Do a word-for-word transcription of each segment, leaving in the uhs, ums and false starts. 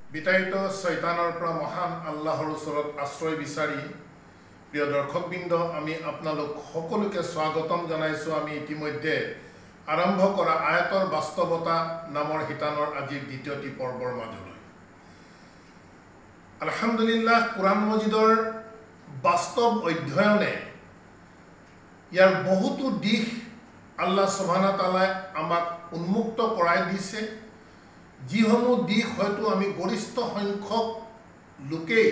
বিতাড়িত শয়তানৰ পৰা মহান আল্লাহৰ ওচৰত আশ্ৰয় বিচাৰি প্ৰিয় দৰ্শকবৃন্দ আমি আপোনালোক সকলোকে স্বাগতম জনাইছোঁ। আমি ইতিমধ্যে আৰম্ভ কৰা আয়াতৰ বাস্তৱতা নামৰ শিতানৰ আজিৰ দ্বিতীয়টি পৰ্বৰ মাজলৈ আলহামদুলিল্লাহ কুৰাণ মজিদৰ বাস্তৱ অধ্যয়নে ইয়াৰ বহুতো দিশ আল্লাহ সুবহানাহু তাআলাই আমাক উন্মুক্ত কৰাই দিছে, যিসমূহ দিশ হয়তো আমি গৰিষ্ঠ সংখ্যক লোকেই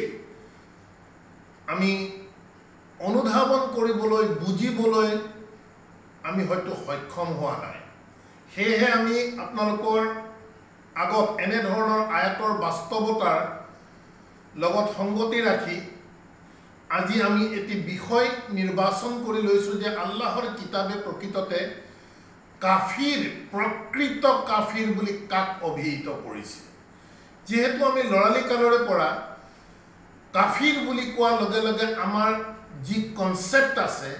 আমি অনুধাৱন কৰিবলৈ বুজিবলৈ আমি হয়তো সক্ষম হোৱা নাই। সেয়েহে আমি আপোনালোকৰ আগত এনেধৰণৰ আয়াতৰ বাস্তৱতাৰ লগত সংগতি ৰাখি আজি আমি এটি বিষয় নিৰ্বাচন কৰি লৈছোঁ যে আল্লাহৰ কিতাবে প্ৰকৃততে কাফিৰ প্ৰকৃত কাফিৰ বুলি কাক অভিহিত কৰিছে। যিহেতু আমি লৰালি কালৰে পৰা কাফিৰ বুলি কোৱাৰ লগে লগে আমাৰ যি কনসেপ্ট আছে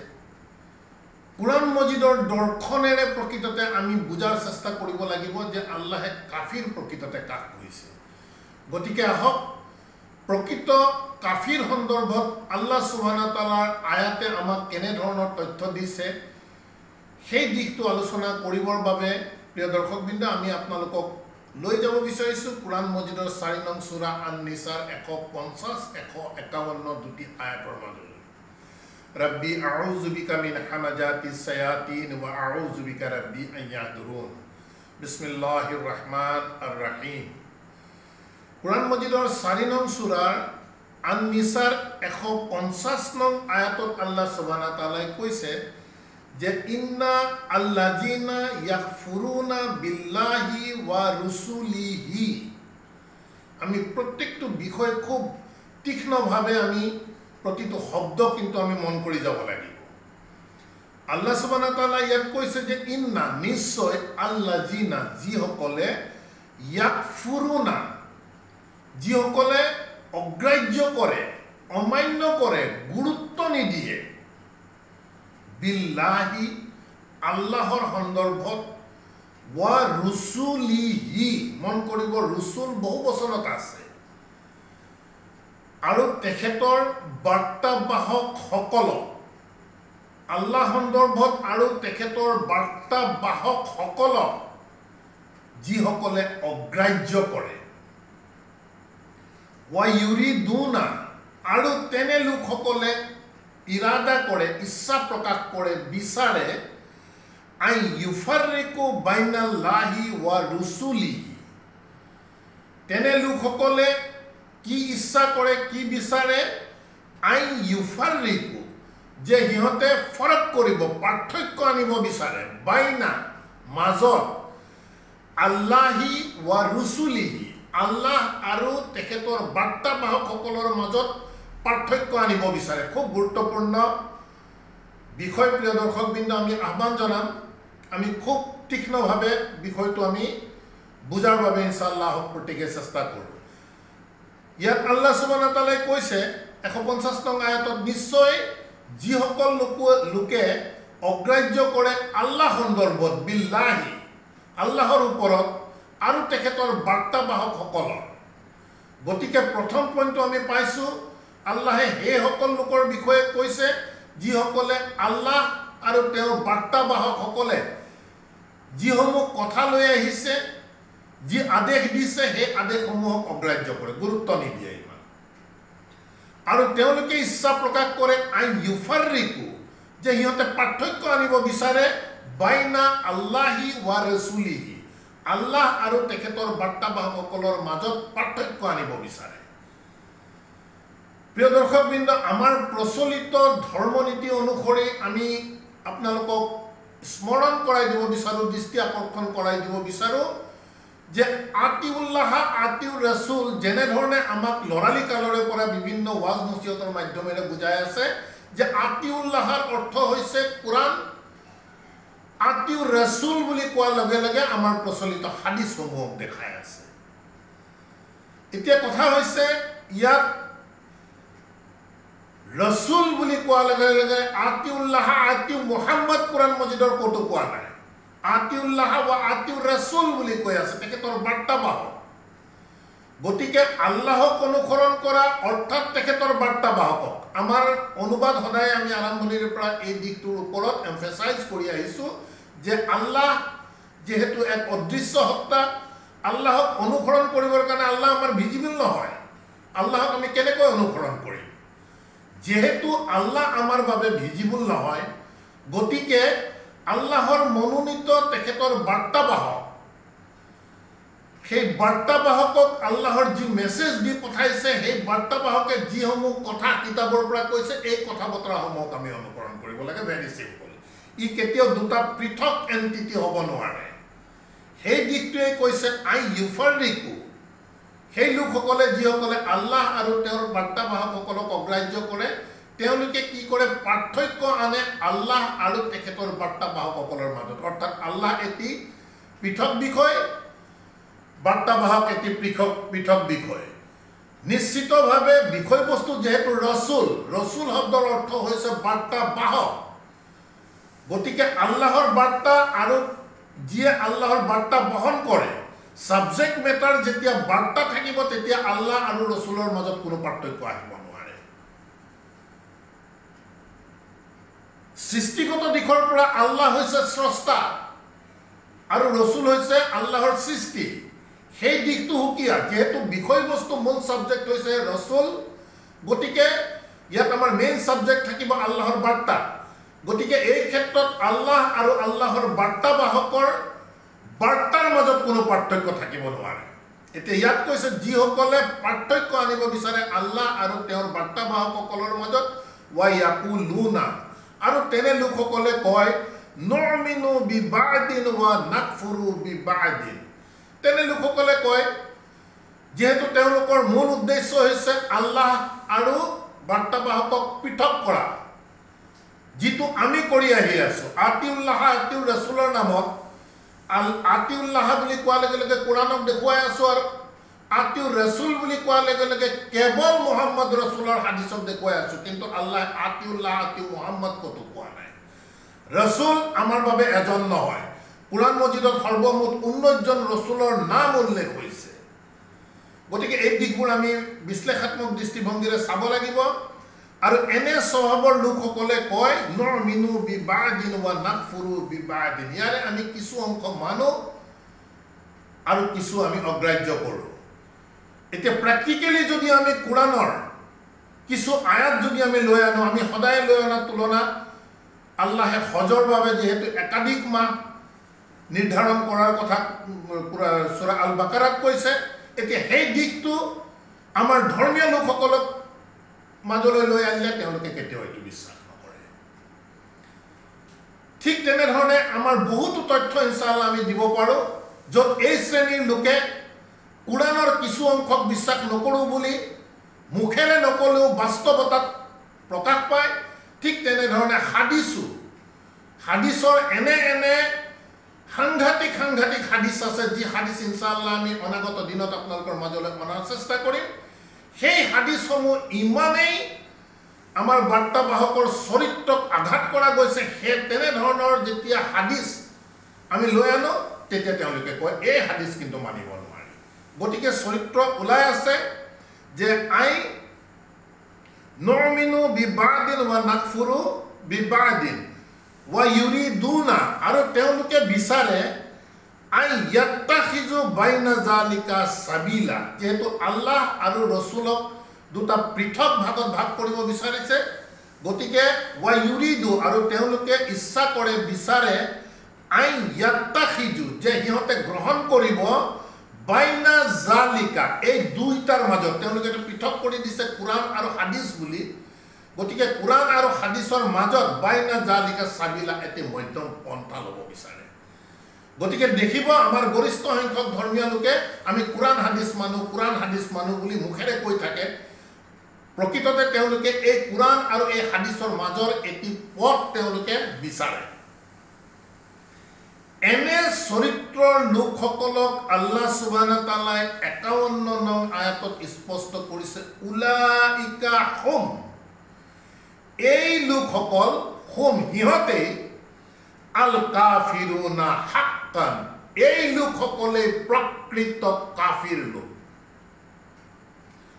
কুৰাণ মজিদৰ দৰ্শনেৰে প্ৰকৃততে আমি বুজাৰ চেষ্টা কৰিব লাগিব যে আল্লাহে কাফিৰ প্ৰকৃততে কাক কৈছে। গতিকে আহক প্ৰকৃত কাফিৰ সন্দৰ্ভত আল্লাহ সুবহানাহু তাআলাৰ আয়াতে আমাক কেনে ধৰণৰ তথ্য দিছে সেই দিশটো আলোচনা কৰিবৰ বাবে প্ৰিয় দৰ্শকবৃন্দ আমি আপোনালোকক লৈ যাব বিচাৰিছোঁ কুৰাণ মজিদৰ চাৰি নং সূৰা আন-নিছাৰ এশ পঞ্চাছ এশ একাৱন্ন দুটি আয়াতৰ মাজলৈ। ৰব্বি আউযু বিকা মিন হামাজাতিছ শায়াতিন ওয়া আউযু বিকা ৰব্বি আন ইয়াহদুৰুন। বিসমিল্লাহিৰ ৰহমানিৰ ৰহিম। কুৰাণ মজিদৰ চাৰি নং সূৰাৰ আন-নিছাৰ এশ পঞ্চাছ নং আয়াতত আল্লাহ সুবহানাহু তাআলাই কৈছে যে ইন্না আল্লাযিনা ইয়াকফুৰুনা বিল্লাহি ওয়া রুসুলিহি। আমি প্ৰত্যেকটো বিষয় খুব তীক্ষ্ণভাৱে আমি প্ৰতিটো শব্দ কিন্তু আমি মন কৰি যাব লাগিব। আল্লাহ সুবহানাহু তাআলা ইয়াত কৈছে যে ইন্না নিশ্চয় আল্লাযিনা যিসকলে ইয়াকফুৰুনা যিসকলে অগ্ৰাহ্য কৰে অমান্য কৰে গুৰুত্ব নিদিয়ে বিল্লাহি আল্লাহৰ সন্দৰ্ভত ওয়া রুসুলিহি মন কৰিব রসুল বহু বচনত আছে আৰু তেখেতৰ বাৰ্তাবাহক সকল আল্লাহ সন্দৰ্ভত আৰু তেখেতৰ বাৰ্তাবাহক সকল যিসকলে অগ্ৰাহ্য কৰে ওয়া ইউরিদুনা আৰু তেনে লোকসকলে ইৰাদা কৰে ইচ্ছা প্ৰকাশ কৰে বিচাৰে আই ইউফাৰিকু বাইনাল্লাহি ওয়া রুসুলিহি। তেনে লোকসকলে কি ইচ্ছা কৰে কি বিচাৰে আই ইউফাৰিকু যে সিহঁতে ফৰক কৰিব পাৰ্থক্য আনিব বিচাৰে বাইনা মাজত আল্লাহি ওয়া রুসুলিহি আল্লাহ আৰু তেখেতৰ বাৰ্তাবাহকসকলৰ মাজত পাৰ্থক্য আনিব বিচাৰে। খুব গুৰুত্বপূৰ্ণ বিষয় প্ৰিয় দৰ্শকবৃন্দ। আমি আহ্বান জনাম আমি খুব তীক্ষ্ণভাৱে বিষয়টো আমি বুজাৰ বাবে ইনশাআল্লাহ প্ৰত্যেকে চেষ্টা কৰোঁ। ইয়াত আল্লাহ সুবহানাহু তাআলাই কৈছে এশ পঞ্চাছ নং আয়াতত নিশ্চয় যিসকল লোকে অগ্ৰাহ্য কৰে আল্লাহ সন্দৰ্ভত বিল্লাহি আল্লাহৰ ওপৰত আৰু তেখেতৰ বাৰ্তাবাহকসকলৰ। গতিকে প্ৰথম পইণ্টটো আমি পাইছোঁ আল্লাহে সেইসকল লোকৰ বিষয়ে কৈছে যিসকলে আল্লাহ আৰু তেওঁৰ বাৰ্তাবাহকসকলে যিসমূহ কথা লৈ আহিছে যি আদেশ দিছে সেই আদেশসমূহক অগ্ৰাহ্য কৰে গুৰুত্ব নিদিয়ে ইমান আৰু তেওঁলোকে ইচ্ছা প্ৰকাশ কৰে আই ইউফাৰিকু যে সিহঁতে পাৰ্থক্য আনিব বিচাৰে বাইনা আল্লাহি ওয়া রসুলিহি আল্লাহ আৰু তেখেতৰ বাৰ্তাবাহকসকলৰ মাজত পাৰ্থক্য আনিব বিচাৰে। প্ৰিয় দৰ্শকবৃন্দ আমাৰ প্ৰচলিত ধৰ্মনীতি অনুসৰি আমি আপোনালোকক স্মৰণ কৰাই দিব বিচাৰোঁ দৃষ্টি আকৰ্ষণ কৰাই দিব বিচাৰোঁ যে আতিউল্লাহ আতিউৰ ৰাসূল যেনেধৰণে আমাক লৰালি কালৰে পৰা বিভিন্ন ওয়াজ নসিহতৰ মাধ্যমেৰে বুজাই আছে যে আতিউল্লাহৰ অৰ্থ হৈছে কুৰাণ আতিউৰ ৰাসূল বুলি কোৱাৰ লগে লগে আমাৰ প্ৰচলিত হাদিছসমূহক দেখাই আছে। এতিয়া কথা হৈছে ইয়াত রসুল বুলি কোৱাৰ লগে লগে আতিউল্লাহ আতিউ মুহাম্মদ কুৰাণ মজিদৰ ক'তো কোৱা নাই। আতিউল্লাহ ওয়া আতিউৰ ৰাসূল বুলি কৈ আছে তেখেতৰ বাৰ্তাবাহক গতিকে আল্লাহক অনুসৰণ কৰা অৰ্থাৎ তেখেতৰ বাৰ্তাবাহকক আমাৰ অনুবাদ সদায় আমি আৰম্ভণিৰ পৰা এই দিশটোৰ ওপৰত এমফেচাইজ কৰি আহিছোঁ যে আল্লাহ যেহেতু এক অদৃশ্য সত্তা আল্লাহক অনুসৰণ কৰিবৰ কাৰণে আল্লাহ আমাৰ ভিজিবল নহয় আল্লাহক আমি কেনেকৈ অনুসৰণ কৰিম যেহেতু আল্লাহ আমাৰ বাবে ভিজিবল নহয় গতিকে আল্লাহৰ মনোনীত তেখেতৰ বাৰ্তাবাহক সেই বাৰ্তাবাহকক আল্লাহৰ যি মেছেজ দি পঠাইছে সেই বাৰ্তাবাহকে যিসমূহ কথা কিতাপৰ পৰা কৈছে এই কথা বতৰাসমূহক আমি অনুসৰণ কৰিব লাগে ভেৰি চিম্পল ই কেতিয়াও দুটা পৃথক এণ্টিটি হ'ব নোৱাৰে সেই দিশটোৱে কৈছে আই ইউফাৰিকু সেই লোকসকলে যিসকলে আল্লাহ আৰু তেওঁৰ বাৰ্তাবাহকসকলক অগ্ৰাহ্য কৰে তেওঁলোকে কি কৰে পাৰ্থক্য আনে আল্লাহ আৰু তেখেতৰ বাৰ্তাবাহকসকলৰ মাজত অৰ্থাৎ আল্লাহ এটি পৃথক বিষয় বাৰ্তাবাহক এটি পৃথক পৃথক বিষয় নিশ্চিতভাৱে বিষয়বস্তু যেহেতু ৰসুল ৰসুল শব্দৰ অৰ্থ হৈছে বাৰ্তাবাহক গতিকে আল্লাহৰ বাৰ্তা আৰু যিয়ে আল্লাহৰ বাৰ্তা বহন কৰে সাবজেক্ট মেটাৰ যেতিয়া বাৰ্তা থাকিব তেতিয়া আল্লাহ আৰু ৰসুলৰ মাজত কোনো পাৰ্থক্য আহিব নোৱাৰে সৃষ্টিগত দিশৰ পৰা আল্লাহ হৈছে স্ৰষ্টা আৰু ৰসুল হৈছে আল্লাহৰ সৃষ্টি সেই দিকটো হুকিয়া যেহেতু বিষয়বস্তু মূল সাবজেক্ট হৈছে ৰসুল গতিকে ইয়াত আমাৰ মেইন সাবজেক্ট থাকিব আল্লাহৰ বাৰ্তা গতিকে এই ক্ষেত্ৰত আল্লাহ আৰু আল্লাহৰ বাৰ্তাবাহকৰ বাৰ্তাৰ মাজত কোনো পাৰ্থক্য থাকিব নোৱাৰে এতিয়া ইয়াত কৈছে যিসকলে পাৰ্থক্য আনিব বিচাৰে আল্লাহ আৰু তেওঁৰ বাৰ্তাবাহকসকলৰ মাজত ওয়ায়াকুলুনা আৰু তেনে লোকসকলে কয় নুমিনু বিবাদিন ওয়া নাকফুৰু বিবাদিন তেনে লোকসকলে কয় যেহেতু তেওঁলোকৰ মূল উদ্দেশ্য হৈছে আল্লাহ আৰু বাৰ্তাবাহকক পৃথক কৰা যিটো আমি কৰি আহি আছো আতিউল্লাহ আতিউৰ ৰাসূলৰ নামত আল আতিউল্লাহ বুলি কোৱাৰ লগে লগে কোৰাণক দেখুৱাই আছো আৰু আতিউৰ ৰাসূল বুলি কোৱাৰ লগে লগে কেৱল মুহাম্মদ ৰাসূলৰ হাদিসক দেখুৱাই আছো কিন্তু আল্লাহ আতিউল্লাহ আতিউ মুহাম্মদ কতো কোৱা নাই ৰাসূল আমাৰ বাবে এজন নহয় কুৰাণ মজিদত সৰ্বমুঠ ঊনৈশ জন ৰাসূলৰ নাম উল্লেখ হৈছে গতিকে এই দিশবোৰ আমি বিশ্লেষাত্মক দৃষ্টিভংগীৰে চাব লাগিব আৰু এনে স্বভাৱৰ লোকসকলে কয় নুমিনু বিবাদিন ওয়া নাকফুৰু বিবাদিন ইয়াৰে আমি কিছু অংশ মানো আৰু কিছু আমি অগ্ৰাহ্য কৰোঁ এতিয়া প্ৰ্যাকটিক্যালি যদি আমি কুৰাণৰ কিছু আয়াত যদি আমি লৈ আনো আমি সদায় লৈ অনা তুলনা আল্লাহে হজৰ বাবে যেহেতু একাধিক মাহ নিৰ্ধাৰণ কৰাৰ কথা সূৰা আল বাকাৰাত কৈছে এতিয়া সেই দিশটো আমাৰ ধৰ্মীয় লোকসকলক মাজলৈ লৈ আনিলে তেওঁলোকে কেতিয়াও এইটো বিশ্বাস নকৰে ঠিক তেনেধৰণে আমাৰ বহুতো তথ্য ইনশাআল্লাহ আমি দিব পাৰোঁ য'ত এই শ্ৰেণীৰ লোকে কুৰাণৰ কিছু অংশক বিশ্বাস নকৰোঁ বুলি মুখেৰে নকলেও বাস্তৱতাত প্ৰকাশ পায় ঠিক তেনেধৰণে হাদিছো হাদিছৰ এনে এনে সাংঘাতিক সাংঘাতিক হাদিছ আছে যি হাদিছ ইনশাআল্লাহ আমি অনাগত দিনত আপোনালোকৰ মাজলৈ অনাৰ চেষ্টা কৰিম সেই হাদিছসমূহ ইমানেই আমাৰ বাৰ্তাবাহকৰ চৰিত্ৰক আঘাত কৰা গৈছে সেই তেনেধৰণৰ যেতিয়া হাদিছ আমি লৈ আনো তেতিয়া তেওঁলোকে কয় এই হাদিছ কিন্তু মানিব নোৱাৰি গতিকে চৰিত্ৰ ওলাই আছে যে আই নুমিনু বিবাদিন ওয়া নাকফুৰু বিবাদিন ওয়া ইউরিদুনা আৰু তেওঁলোকে বিচাৰে আই ইয়াত্তাখিজু বাইনা জালিকা সাবিলা যেহেতু আল্লাহ আৰু ৰসূলক দুটা পৃথক ভাগত ভাগ কৰিব বিচাৰিছে গতিকে ওয়া ইউরিদু আৰু তেওঁলোকে ইচ্ছা কৰে বিচাৰে আই ইয়াত্তাখিজু যে সিহঁতে গ্ৰহণ কৰিব বাইনা জালিকা এই দুইটাৰ মাজত তেওঁলোকে পৃথক কৰি দিছে কুৰাণ আৰু হাদিছ বুলি গতিকে কুৰাণ আৰু হাদিছৰ মাজত বাইনা জালিকা সাবিলা এটি মধ্যম পন্থা ল'ব বিচাৰে গতিকে দেখিব আমাৰ গৰিষ্ঠ সংখ্যক ধৰ্মীয় লোকে আমি কুৰাণ হাদিছ মানুহ কুৰাণ হাদিছ মানুহ বুলি মুখেৰে কৈ থাকে প্ৰকৃততে তেওঁলোকে এই কুৰাণ আৰু এই হাদিছৰ মাজৰ এটি পথ তেওঁলোকে বিচাৰে এনে চৰিত্ৰৰ লোকসকলক আল্লাহ সুবহানাহু তাআলাই একাৱন্ন নং আয়াতত স্পষ্ট কৰিছে উলাইকা হুম এই লোকসকল হুম সিহঁতে আল কাফিৰুনা হাক্কান এই লোকসকলে প্ৰকৃত কাফিৰ লোক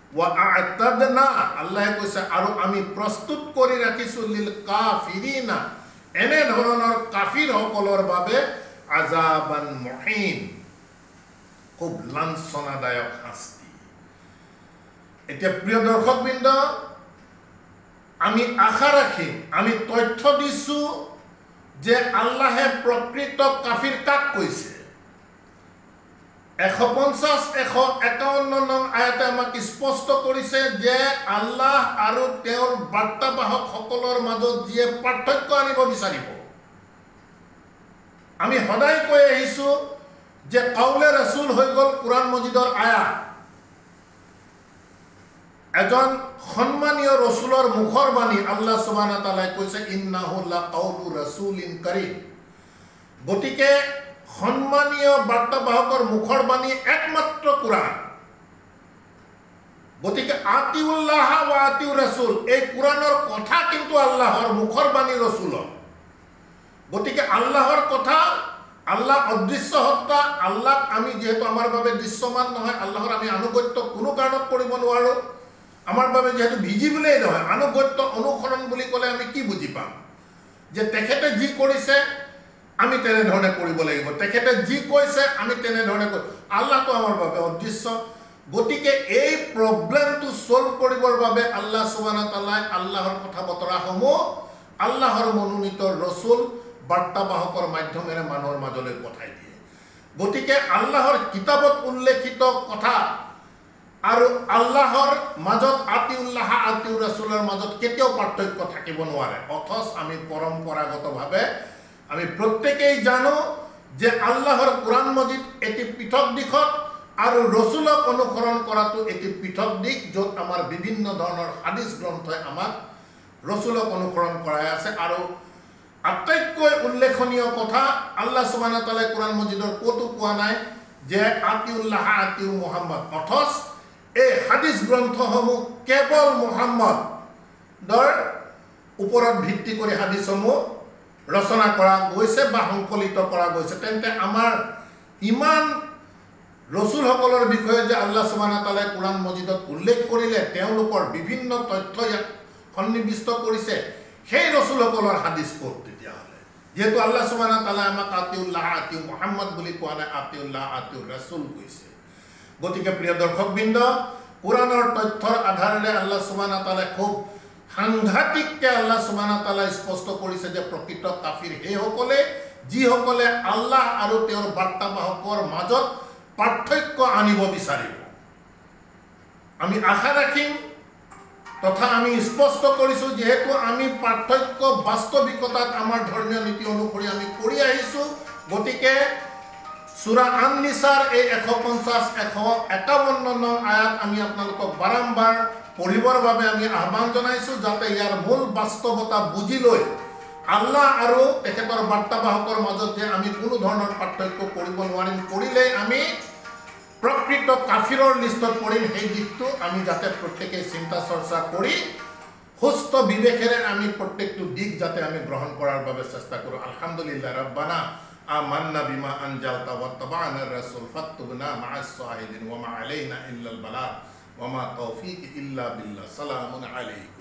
ওয়া আ'তাদনা আল্লাহে কৈছে আৰু আমি প্ৰস্তুত কৰি ৰাখিছো লিল কাফিৰিনা এনে ধৰণৰ কাফিৰ সকলৰ বাবে আযাবান মুহিন খুব লাঞ্ছনাদায়ক শাস্তি। এতিয়া প্ৰিয় দৰ্শকবৃন্দ, আমি আশা ৰাখিম, আমি তথ্য দিছো যে আল্লাহে প্ৰকৃত কাফিৰ কাক কৈছে। এশ পঞ্চাছ এশ একাৱন্ন নং আয়াতে আমাক স্পষ্ট কৰিছে যে আল্লাহ আৰু তেওঁৰ বাৰ্তাবাহক সকলৰ মাজত যিয়ে পাৰ্থক্য আনিব বিচাৰিব। আমি সদায় কৈ আহিছো যে কাউলে ৰাসূল হৈ গ'ল কুৰাণ মজিদৰ আয়াত। এজন সন্মানীয় ৰসুলৰ মুখৰ বাণী আল্লাহ সুবহানাহু ওয়া তাআলাই কৈছে ইন্নাহু লাকাউলু ৰাসূলিন কাৰীম। গতিকে সন্মানীয় বাৰ্তাবাহকৰ মুখৰ বাণী একমাত্ৰ কুৰাণ। গতিকে আতিউল্লাহ ওয়া আতিউৰ ৰাসূল, এই কুৰাণৰ কথা কিন্তু আল্লাহৰ, মুখৰ বাণী ৰসুলৰ। গতিকে আল্লাহৰ কথা, আল্লাহ অদৃশ্য সত্তা, আল্লাহক আমি যেহেতু আমাৰ বাবে দৃশ্যমান নহয়, আল্লাহৰ আমি আনুগত্য কোনো কাৰণত কৰিব নোৱাৰো। আমাৰ বাবে যেহেতু ভিজিবলেই নহয়, আনুগত্য অনুসৰণ বুলি ক'লে আমি কি বুজি পাম? যে তেখেতে যি কৰিছে আমি তেনেধৰণে কৰিব লাগিব, তেখেতে যি কৈছে আমি তেনেধৰণে কৰিব। আল্লাহটো আমাৰ বাবে অদৃশ্য। গতিকে এই প্ৰব্লেমটো সলভ কৰিবৰ বাবে আল্লাহ সুবহানাহু ওয়া তাআলাই আল্লাহৰ কথা বতৰাসমূহ আল্লাহৰ মনোনীত ৰসুল বাৰ্তাবাহকৰ মাধ্যমেৰে মানুহৰ মাজলৈ পঠাই দিয়ে। গতিকে আল্লাহৰ কিতাপত উল্লেখিত কথা আৰু আল্লাহৰ মাজত আতিউল্লাহ আতিউৰ ৰাসূলৰ মাজত কেতিয়াও পাৰ্থক্য থাকিব নোৱাৰে। অথচ আমি পৰম্পৰাগতভাৱে আমি প্ৰত্যেকেই জানো যে আল্লাহৰ কুৰাণ মজিদ এটি পৃথক দিশত আৰু ৰসুলক অনুসৰণ কৰাটো এটি পৃথক দিশ, য'ত আমাৰ বিভিন্ন ধৰণৰ হাদিছ গ্ৰন্থই আমাক ৰসুলক অনুসৰণ কৰাই আছে। আৰু আটাইতকৈ উল্লেখনীয় কথা, আল্লাহ সুবহানাহু ওয়া তাআলাই কুৰাণ মজিদৰ ক'তো কোৱা নাই যে আতিউল্লাহ আতিউ মুহাম্মদ। অথচ এই হাদিছ গ্ৰন্থসমূহ কেৱল মুহাম্মদৰ ওপৰত ভিত্তি কৰি হাদিছসমূহ ৰচনা কৰা গৈছে বা সংকলিত কৰা গৈছে। তেন্তে আমাৰ ইমান ৰসুলসকলৰ বিষয়ে যে আল্লাহ সুবহানাহু ওয়া তাআলাই কুৰাণ মজিদত উল্লেখ কৰিলে, তেওঁলোকৰ বিভিন্ন তথ্য ইয়াত সন্নিৱিষ্ট কৰিছে, সেই ৰসুলসকলৰ হাদিছ ক'ত তেতিয়াহ'লে? যেহেতু আল্লাহ সুবহানাহু ওয়া তাআলাই আমাক আতিউল্লাহ আতিউ মুহাম্মদ বুলি কোৱা নাই, আতিউল্লাহ আতিউৰ ৰাসূল কৈছে। গতিকে প্ৰিয় দৰ্শকবৃন্দ, কুৰাণৰ তথ্যৰ আধাৰেৰে আল্লাহ সুবহানাহু ওয়া তাআলাই খুব সাংঘাতিককে আল্লাহ সুবহানাহু ওয়া তাআলাই স্পষ্ট কৰিছে যে প্ৰকৃত কাফিৰ সেইসকলে যিসকলে আল্লাহ আৰু তেওঁৰ বাৰ্তাবাহকৰ মাজত পাৰ্থক্য আনিব বিচাৰিব। আমি আশা ৰাখিম তথা আমি স্পষ্ট কৰিছো, যেহেতু আমি পাৰ্থক্য বাস্তৱিকতাত আমাৰ ধৰ্মীয় নীতি অনুসৰি আমি কৰি আহিছো, গতিকে সূৰা আন-নিছাৰ এই এশ পঞ্চাছ এশ একাৱন্ন নং আয়াত আমি আপোনালোকক বাৰম্বাৰ পঢ়িবৰ বাবে আমি আহ্বান জনাইছো, যাতে ইয়াৰ মূল বাস্তৱতা বুজি লৈ আল্লাহ আৰু তেখেতৰ বাৰ্তাবাহকৰ মাজত যে আমি কোনো ধৰণৰ পাৰ্থক্য কৰিব নোৱাৰিম, কৰিলেই আমি প্ৰকৃত কাফিৰৰ লিষ্টত পৰিম, সেই দিশটো আমি যাতে প্ৰত্যেকেই চিন্তা চৰ্চা কৰি সুস্থ বিবেকেৰে আমি প্ৰত্যেকটো দিশ যাতে আমি গ্ৰহণ কৰাৰ বাবে চেষ্টা কৰোঁ। আলহামদুলিল্লাহ ৰাব্বানা আমান্না বিমা আনজালতা ওয়াত্তাবা'না ৰাসূল ফাত্তুবনা মা'আস সাহিদিন ওয়া মা আলাইনা ইল্লাল বালাগ ওয়া মা তাওফীক ইল্লা বিল্লাহ। সালামুন আলাইকুম।